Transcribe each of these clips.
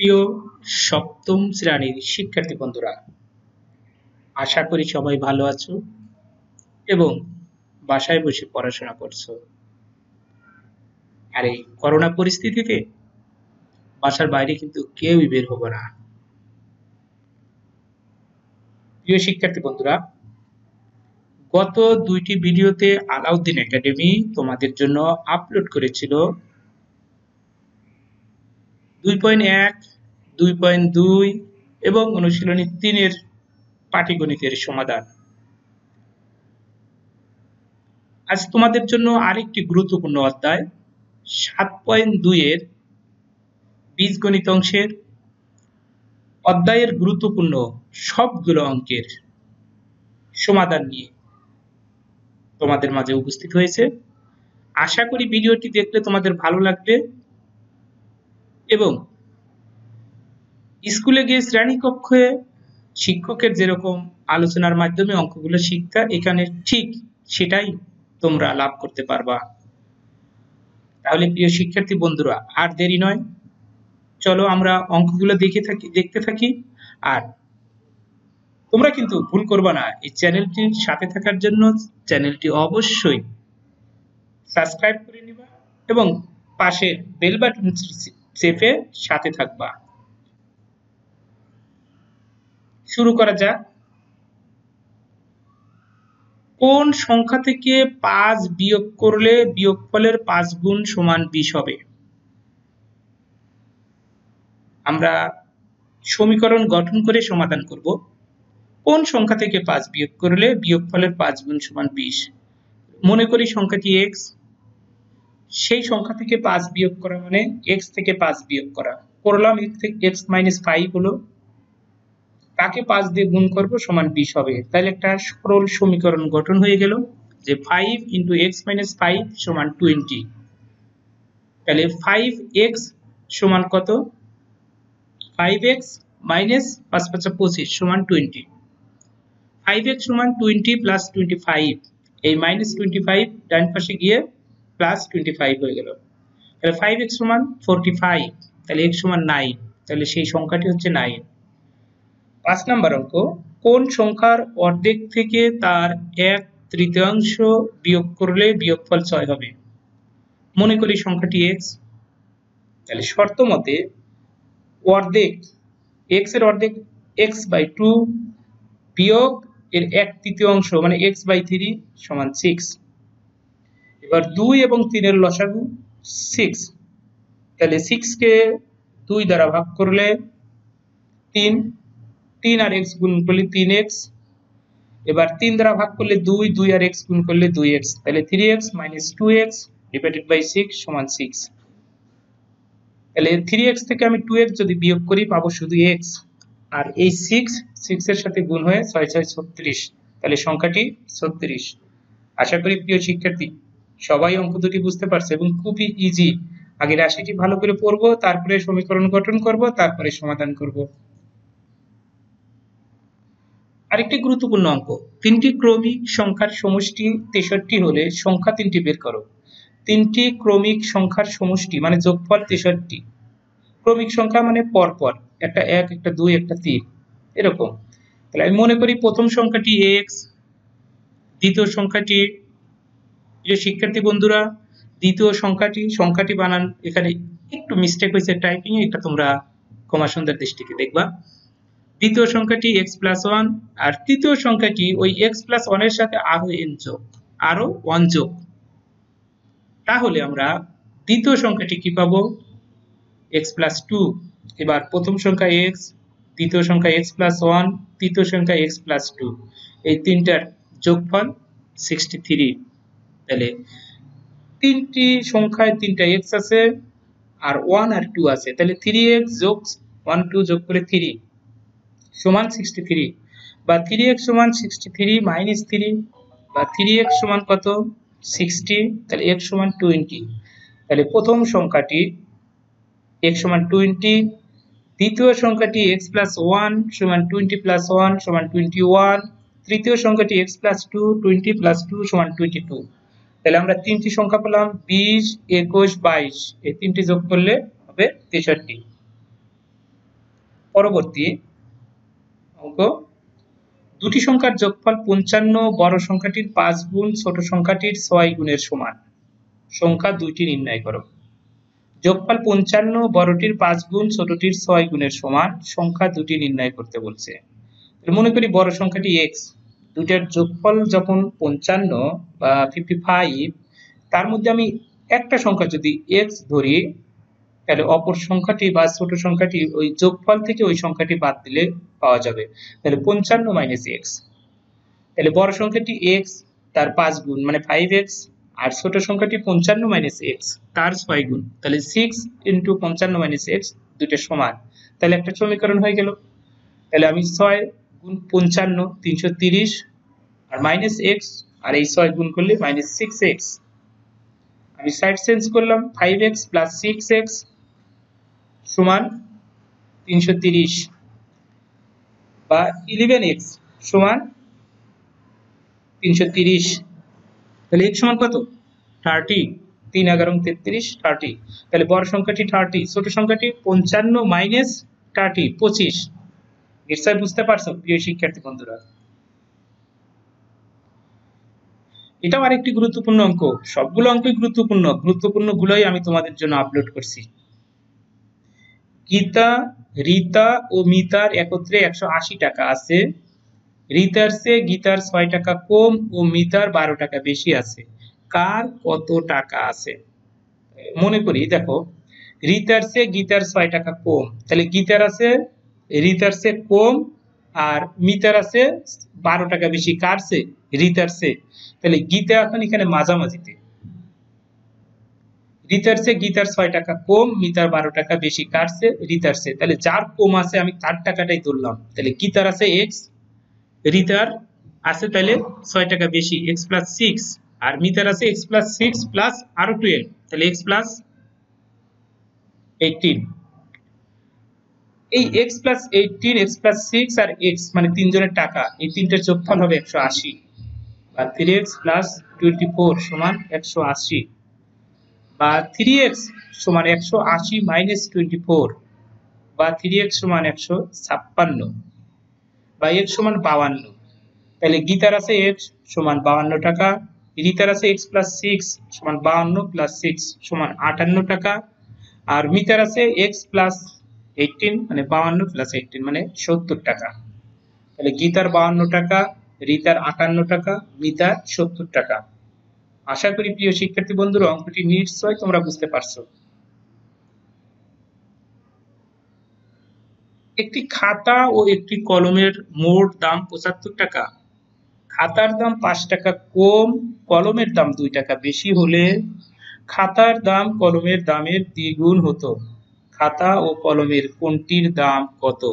প্রিয় সপ্তম শ্রেণীর শিক্ষার্থী বন্ধুরা, আশা করি সবাই ভালো আছো এবং বাসায় বসে পড়াশোনা করছো। আর এই করোনা পরিস্থিতিতে বাসার বাইরে কিন্তু কেউই বের হবো না। প্রিয় শিক্ষার্থী বন্ধুরা, গত দুইটি ভিডিওতে আলাউদ্দিন একাডেমি তোমাদের জন্য আপলোড করেছিল 2.1, 2.2 এবং অনুশীলনী 3 এর পাটিগণিতের সমাধান। আজ তোমাদের জন্য আরেকটি গুরুত্বপূর্ণ অধ্যায় 7.2 এর বীজগণিত অংশের অধ্যায়ের গুরুত্বপূর্ণ সবগুলো অঙ্কের সমাধান নিয়ে তোমাদের মাঝে উপস্থিত হয়েছে। আশা করি ভিডিওটি দেখলে তোমাদের ভালো লাগবে এবং স্কুলে গিয়ে শ্রেণীকক্ষে শিক্ষকের যেরকম আলোচনার মাধ্যমে অঙ্কগুলো শিখতে, এখানে ঠিক সেটাই তোমরা লাভ করতে পারবা। তাহলে প্রিয় শিক্ষার্থী বন্ধুরা, আর দেরি নয়, চলো আমরা অঙ্কগুলো দেখতে থাকি। আর তোমরা কিন্তু ভুল করবা না, এই চ্যানেলটির সাথে থাকার জন্য চ্যানেলটি অবশ্যই সাবস্ক্রাইব করে নিবা এবং পাশে বেল বাটন চেপে সাথে থাকবা। শুরু করা যাক। কোন সংখ্যা থেকে 5 বিয়োগ করলে বিয়োগফলের 5 গুণ সমান 20 হবে? আমরা সমীকরণ গঠন করে সমাধান করব। কোন সংখ্যা থেকে 5 বিয়োগ করলে বিয়োগফলের 5 গুণ সমান 20? মনে করি সংখ্যাটি x, সেই সংখ্যা থেকে 5 বিয়োগ করা মানে x থেকে 5 বিয়োগ করা। করলাম, x - 5 হলো, তাকে 5 দিয়ে গুণ করব সমান 20 হবে। তাহলে একটা সরল সমীকরণ গঠন হয়ে গেল যে 5 × x - 5 সমান 20। তাহলে 5x সমান কত? 5x minus 5 × 5 = 25 সমান 20। 5x সমান 20 plus 25, এই -25 ডান পাশে গিয়ে +25 হয়ে গেল। তাহলে 5x সমান 45, তাহলে x সমান 9, তাহলে সেই সংখ্যাটি হচ্ছে 9। 5 নম্বর অঙ্ক, কোন সংখ্যার অর্ধেক থেকে তার 1/3 বিয়োগ করলে বিয়োগফল 6 হবে? মনে করি সংখ্যাটি x, তাহলে শর্ত মতে অর্ধেক, x এর অর্ধেক x/2 বিয়োগ এর 1/3 মানে x/3 সমান 6। এবার 2 এবং 3 এর লসাগু 6, তাহলে 6 কে 2 দ্বারা ভাগ করলে 3, 3 আর x গুণ করলে 3x, এবার 3 দ্বারা ভাগ করলে 2, 2 আর x গুণ করলে 2x, তাহলে 3x - 2x / 6 সমান 6। তাহলে 3x থেকে আমি 2x যদি বিয়োগ করি পাবো শুধু x, আর এই 6 এর সাথে গুণ হয়ে 6 × 6 = 36, তাহলে সংখ্যাটি 36। আশা করি প্রিয় শিক্ষার্থী সবাই অঙ্ক দুটি বুঝতে পারছে এবং খুবই ইজি। আগে রাশিটি ভালো করে পড়বো, তারপরে সমীকরণ গঠন করব, তারপরে সমাধান করব। আরেকটি গুরুত্বপূর্ণ অঙ্ক, 3টি ক্রমিক সংখ্যার সমষ্টি 63 হলে সংখ্যা 3টি বের করো। 3টি ক্রমিক সংখ্যার সমষ্টি মানে যোগফল 63। ক্রমিক সংখ্যা মানে পরপর, একটা 1, একটা 2, একটা 3 এরকম। তাহলে আমি মনে করি প্রথম সংখ্যাটি x, দ্বিতীয় সংখ্যাটি, যে শিক্ষার্থী বন্ধুরা দ্বিতীয় সংখ্যাটি বানান এখানে একটু মিস্টেক হয়েছে টাইপিং এ, এটা তোমরা ক্ষমা সুন্দর দৃষ্টিতে দেখবা। দ্বিতীয় সংখ্যাটি x + 1 আর তৃতীয় সংখ্যাটি ওই x + 1 এর সাথে আরো 1 যোগ। তাহলে আমরা দ্বিতীয় সংখ্যাটি কি পাবো? x + 2। এবার প্রথম সংখ্যা x, দ্বিতীয় সংখ্যা x + 1, তৃতীয় সংখ্যা x + 2, এই তিনটার যোগফল 63। তাহলে তিনটি সংখ্যায় 3টা x আছে আর 1 আর 2 আছে, তাহলে 3x যোগ 1 2 যোগ করে 3 সমান 63, বা 3x সমান 63 - 3, বা 3x সমান কত? 60, তাহলে x সমান 20। তাহলে প্রথম সংখ্যাটি x সমান 20, দ্বিতীয় সংখ্যাটি x + 1 সমান 20 + 1 সমান 21, তৃতীয় সংখ্যাটি x + 2 20 + 2 সমান 22। তাহলে আমরা তিনটি সংখ্যা পেলাম 20 21 22, এই তিনটি যোগ করলে হবে 63। পরবর্তী অঙ্ক, দুটি সংখ্যার যোগফল 55 বড় সংখ্যাটির 5 গুণ ছোট সংখ্যাটির 6 গুণের সমান। সংখ্যা দুইটি নির্ণয় করো। যোগফল 55 বড়টির 5 গুণ ছোটটির 6 গুণের সমান, সংখ্যা দুটি নির্ণয় করতে বলছে। মনে করি বড় সংখ্যাটি x, দুইটার যোগফল যখন 55 বা 55, তার মধ্যে আমি একটা সংখ্যা যদি x ধরি, তাহলে অপর সংখ্যাটি বা ছোট সংখ্যাটি ওই যোগফল থেকে ওই সংখ্যাটি বাদ দিলে পাওয়া যাবে। তাহলে 55 মাইনাস x, তাহলে বড় সংখ্যাটি x তার 5 গুণ মানে 5x, আর ছোট সংখ্যাটি 55 মাইনাস x তার 6 গুণ, তাহলে 6 ইন্টু 55 মাইনাস x দুইটা সমান, তাহলে একটা সমীকরণ হয়ে গেল। তাহলে আমি 6 গুণ 55 330, আর মাইনাস x, আর এই 6 গুণ করলে মাইনাস 6x, আমি সাইড চেঞ্জ করলাম, 5x প্লাস 6x সমান 330, বা 11x সমান 330, তাহলে x সমান কত 30, 3 11 33 30, তাহলে বড় সংখ্যাটি 30, ছোট সংখ্যাটি 55 মাইনাস 30 25। নিশ্চয় বুঝতে পারছো প্রিয় শিক্ষার্থী বন্ধুরা। এটাও আরেকটি গুরুত্বপূর্ণ অঙ্ক, সবগুলো অঙ্কই গুরুত্বপূর্ণ গুলোই আমি তোমাদের জন্য আপলোড করছি। গীতা, রীতা ও মিতার একত্রে 180 টাকা আছে। রীতার চেয়ে গীতার 6 টাকা কম ও মিতার 12 টাকা বেশি আছে, কার কত টাকা আছে? মনে করি দেখো, রীতার চেয়ে গীতার 6 টাকা কম, তাহলে গীতার আছে রীতার চেয়ে কম, আর মিতার আছে 12 টাকা বেশি, কার চেয়ে? রীতার চেয়ে। তাহলে গীতা এখন এখানে মাঝামাঝিতে, রীতার চেয়ে গীতার 6 টাকা কম, মিতার 12 টাকা বেশি, কার চেয়ে? রীতার চেয়ে। তাহলে যার কম আছে আমি তার টাকাটাই ধরলাম, তাহলে গীতার আছে x, রীতার আছে তাহলে 6 টাকা বেশি x প্লাস 6, আর মিতার আছে x প্লাস 6 প্লাস আরো 12, তাহলে x প্লাস 18। এই x প্লাস 18, x প্লাস 6 আর x মানে তিনজনের টাকা, এই তিনটার যোগফল হবে 180, বা 3x প্লাস 24 সমান 180, বা 3x সমান 180 মাইনাস 24, বা 3x সমান 156, বা x সমান 52। তাহলে গীতার আছে x সমান 52 টাকা, রীতার আছে x প্লাস 6 সমান 52 প্লাস 6 সমান 58 টাকা, আর মিতার আছে x প্লাস 18 মানে 52 প্লাস 18 মানে 70 টাকা। তাহলে গীতার 52 টাকা, রীতার 58 টাকা, মিতার 70 টাকা। আশা করি প্রিয় শিক্ষার্থী বন্ধুরা অঙ্কটি নিশ্চয় তোমরা বুঝতে পারছো। একটি খাতা ও একটি কলমের মোট দাম 75 টাকা। খাতার দাম 5 টাকা কম, কলমের দাম 2 টাকা বেশি হলে খাতার দাম কলমের দামের দ্বিগুণ হতো। খাতা ও কলমের কোনটির দাম কত?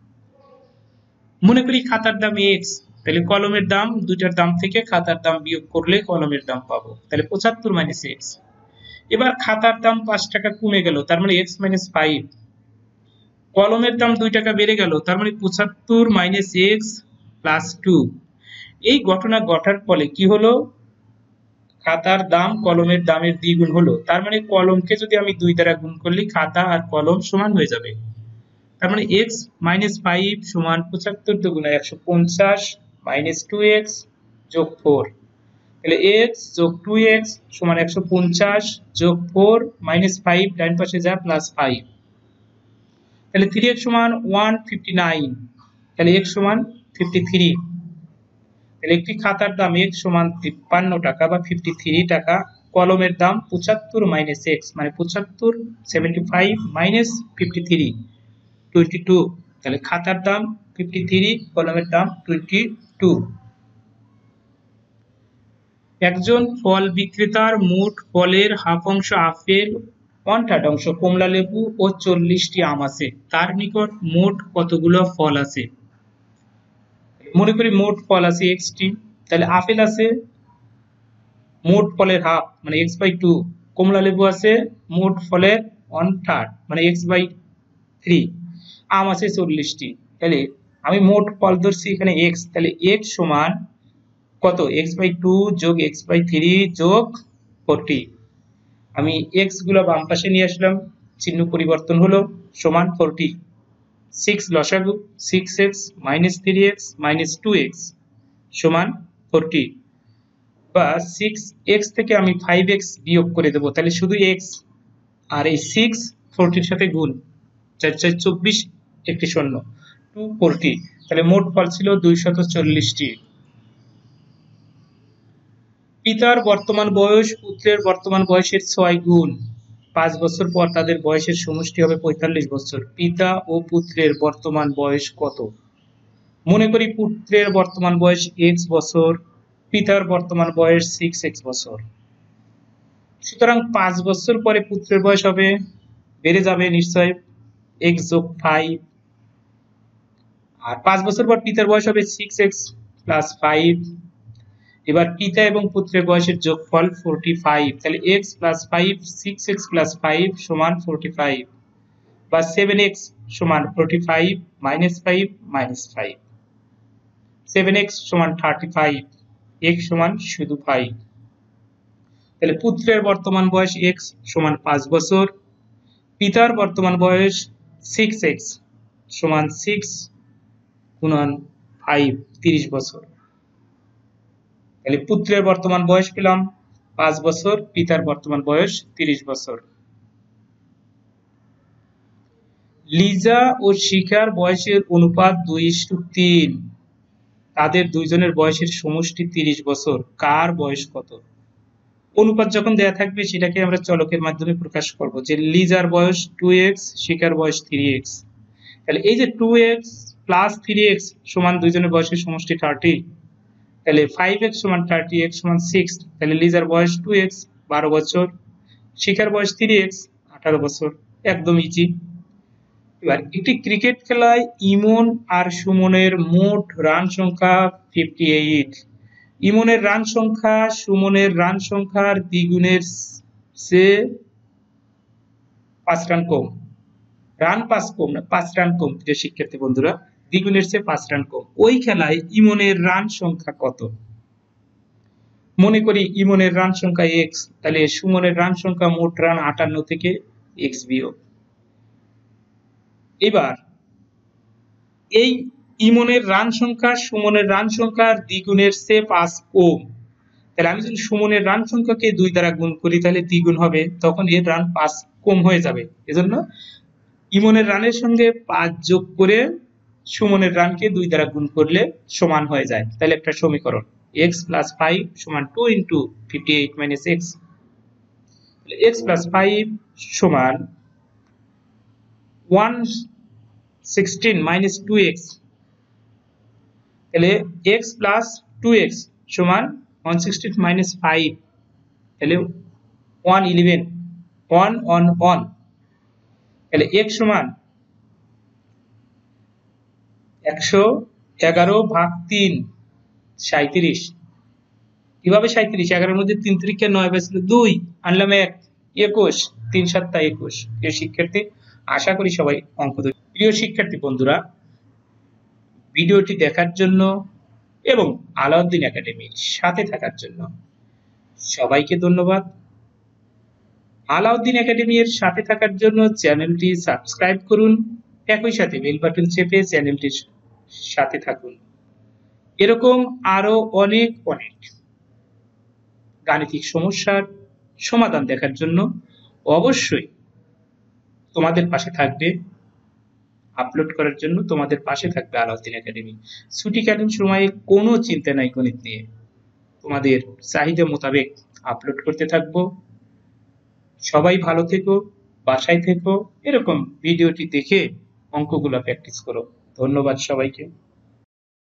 মনে করি খাতার দাম x, তাহলে কলমের দাম, দুইটার দাম থেকে খাতার দাম বিয়োগ করলে কলমের দাম পাবো, তাহলে 75 মাইনাস x। এবার খাতার দাম 5 টাকা কমে গেল, তার মানে x মাইনাস 5, কলমের দাম 2 টাকা বেড়ে গেল, তার মানে 75 মাইনাস x প্লাস 2। এই ঘটনা ঘটার ফলে কি হলো? খাতার দাম কলমের দামের দ্বিগুণ হলো, তার মানে কলমকে যদি আমি 2 দ্বারা গুণ করলে খাতা আর কলম সমান হয়ে যাবে। তার মানে x মাইনাস 5 সমান 75 দুগুণে 150 মাইনাস 2x যোগ 4, তাহলে x যোগ 2x সমান 150 যোগ 4 মাইনাস 5 ডান পাশে যা প্লাস 5, তাহলে 3x সমান 159, তাহলে x সমান 53। তাহলে একটি খাতার দাম x সমান 53 টাকা বা 53 টাকা, কলমের দাম 75 মাইনাস x মানে 75 75 মাইনাস 53 22, তাহলে খাতার দাম 53, কলমের দাম 22। একজন ফল বিক্রেতার মোট ফলের হাফ অংশ আপেল, 1/3 অংশ কমলা লেবু ও 40টি আম আছে, তার নিকট মোট কতগুলো ফল আছে? মনে করি মোট ফল আছে x টি, তাহলে আপেল আছে মোট ফলের হাফ মানে x/2, কমলা লেবু আছে মোট ফলের 1/3 মানে x/3, আম আছে 40টি, তাহলে আমি মোট ফল ধরছি এখানে x, তাহলে x সমান কত? x/2 যোগ x/3 যোগ 40। আমি x গুলো বাম পাশে নিয়ে আসলাম, চিহ্ন পরিবর্তন হলো, সমান 40, 6 লসাগু 6x minus 3x minus 2x সমান 40 বা 6x থেকে আমি 5x বিয়োগ করে দেব, তাহলে শুধু x আর এই 6 40 এর সাথে গুণ, 4 4 24 একটি শূন্য 240, তাহলে মোট ফল ছিল 240টি। পিতার বর্তমান বয়স পুত্রের বর্তমান বয়সের 6 গুণ, 5 বছর পর তাদের বয়সের সমষ্টি হবে 45 বছর। পিতা ও পুত্রের বর্তমান বয়স কত? মনে করি পুত্রের বর্তমান বয়স x বছর, পিতার বর্তমান বয়স 6x বছর। সুতরাং 5 বছর পরে পুত্রের বয়স হবে, বেড়ে যাবে নিশ্চয় x যোগ 5, আর 5 বছর পর পিতার বয়স হবে 6x প্লাস 5। এবার পিতা এবং পুত্রের বয়সের যোগফল 45, তাহলে x প্লাস 5 6x প্লাস 5 সমান 45 বা 7x সমান 45 মাইনাস 5 মাইনাস 5, 7x সমান 35, x সমান শুধু 5। তাহলে পুত্রের বর্তমান বয়স x সমান 5 বছর, পিতার বর্তমান বয়স 6x সমান 6 গুণন 5 30 বছর। তাহলে পুত্রের বর্তমান বয়স পেলাম 5 বছর, পিতার বর্তমান বয়স 30 বছর। লিজা ও শিখার বয়সের অনুপাত 2:3, তাদের দুইজনের বয়সের সমষ্টি 30 বছর, কার বয়স কত? অনুপাত যখন দেয়া থাকবে সেটাকে আমরা চলকের মাধ্যমে প্রকাশ করব, যে লিজার বয়স 2x শিখার বয়স 3x, তাহলে এই যে 2x প্লাস 3x সমান দুইজনের বয়সের সমষ্টি 30, তাহলে 5x সমান 30x সমান 6, তাহলে লিজার বয়স 2x 12 বছর, শিখার বয়স 3x 18 বছর, একদম ইজি। এবার একটি ক্রিকেট খেলায় ইমন আর সুমনের মোট রান সংখ্যা 58, ইমনের রান সংখ্যা সুমনের রান সংখ্যার দ্বিগুণের চেয়ে 5 রান কম, রান 5 কম না 5 রান কম, প্রিয় শিক্ষার্থী বন্ধুরা, দ্বিগুণের চেয়ে 5 রান কম। ওই খেলায় ইমনের রান সংখ্যা কত? মনে করি ইমনের রান সংখ্যা x, তাহলে সুমনের রান সংখ্যা মোট রান 58 থেকে x বিয়োগ। এবার এই ইমনের রান সংখ্যা সুমনের রান সংখ্যার দ্বিগুণের চেয়ে 5 কম, তাহলে আমি যদি সুমনের রান সংখ্যাকে 2 দ্বারা গুণ করি তাহলে দ্বিগুণ হবে, তখন এর রান 5 কম হয়ে যাবে। এজন্য ইমনের রানের সঙ্গে 5 যোগ করে সুমনের রানকে 2 দ্বারা গুণ করলে সমান হয়ে যায়, তাহলে একটা সমীকরণ x plus 5 সমান 2 into 58 minus x, তাহলে x plus 5 সমান 116 minus 2x, তাহলে x plus 2x সমান 116 minus 5, তাহলে 111 1 on 1, তাহলে x সমান 111 ভাগ 3 37। কিভাবে 37? 11 এর মধ্যে 3 3 9 বাঁচল 2, আনলাম 1 21, 3 7 21। প্রিয় শিক্ষার্থী, আশা করি সবাই অঙ্ক ধরে। প্রিয় শিক্ষার্থী বন্ধুরা, ভিডিওটি দেখার জন্য এবং আলাউদ্দিন একাডেমির সাথে থাকার জন্য সবাইকে ধন্যবাদ। আলাউদ্দিন একাডেমির সাথে থাকার জন্য চ্যানেলটি সাবস্ক্রাইব করুন, একই সাথে বেল বাটন চেপে চ্যানেলটির সাথে থাকুন। এরকম আরো অনেক গাণিতিক সমস্যার সমাধান দেখার জন্য অবশ্যই তোমাদের পাশে থাকবে, আপলোড করার জন্য তোমাদের পাশে থাকবে আলাউদ্দিন একাডেমি। ছুটিকালীন সময়ে কোনো চিন্তা নাই গণিত নিয়ে, তোমাদের চাহিদা মোতাবেক আপলোড করতে থাকবো। সবাই ভালো থেকো, বাসায় থেকো, এরকম ভিডিওটি দেখে অঙ্কগুলো প্র্যাকটিস করো। ধন্যবাদ সবাইকে।